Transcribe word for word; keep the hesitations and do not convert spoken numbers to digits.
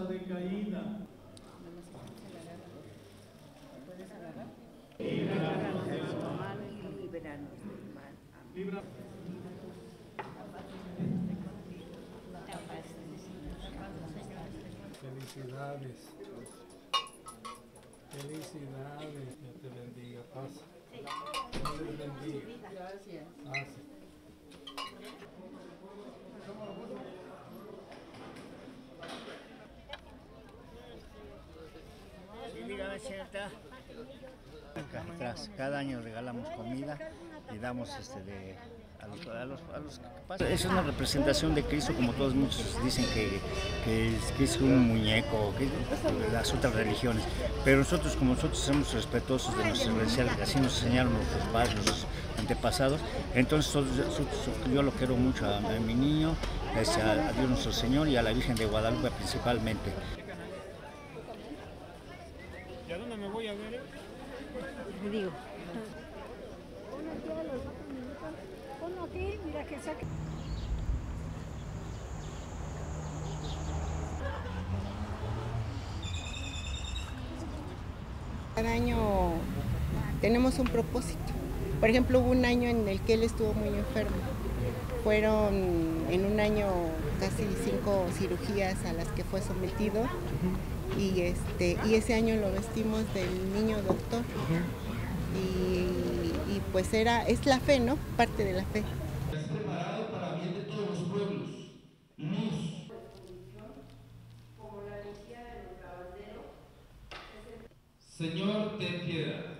raza decaída. Líbranos del mal y líbranos del mal. Amén. Felicidades. Felicidades. Dios te bendiga. Pasa. Dios les bendiga. Gracias. Pasa. Sí, dígame, señorita. Cada año regalamos comida y damos este de a los, a los, a los que pasan. Es una representación de Cristo, como todos muchos dicen que, que, es, que es un muñeco, que las otras religiones, pero nosotros, como nosotros somos respetuosos de nuestra religión, así nos enseñaron nuestros padres, nuestros antepasados, entonces nosotros, yo lo quiero mucho a, a mi niño, a, a Dios nuestro Señor y a la Virgen de Guadalupe principalmente. ¿Y a dónde me voy a ver? Le digo. Ponlo aquí, mira que saque. Cada año tenemos un propósito. Por ejemplo, hubo un año en el que él estuvo muy enfermo. Fueron en un año casi cinco cirugías a las que fue sometido. Y, este, y ese año lo vestimos del niño doctor. Y, y pues era, es la fe, ¿no? Parte de la fe. Es preparado para bien de todos los pueblos. Luz. Como la energía de los lavanderos. Señor, ten piedad.